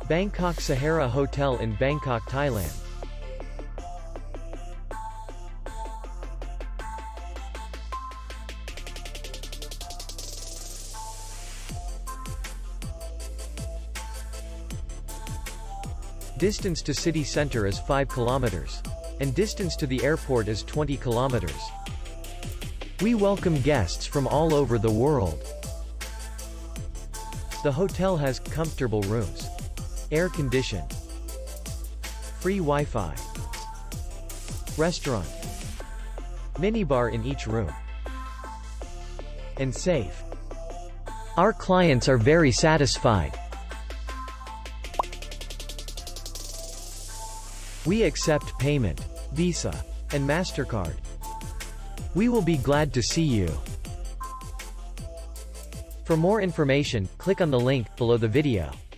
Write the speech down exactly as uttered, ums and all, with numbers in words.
Bangkok Sahara Hotel in Bangkok, Thailand. Distance to city center is five kilometers. And distance to the airport is twenty kilometers. We welcome guests from all over the world. The hotel has comfortable rooms, air-conditioned, free Wi-Fi, restaurant, minibar in each room, and safe. Our clients are very satisfied. We accept payment, Visa, and MasterCard. We will be glad to see you. For more information, click on the link below the video.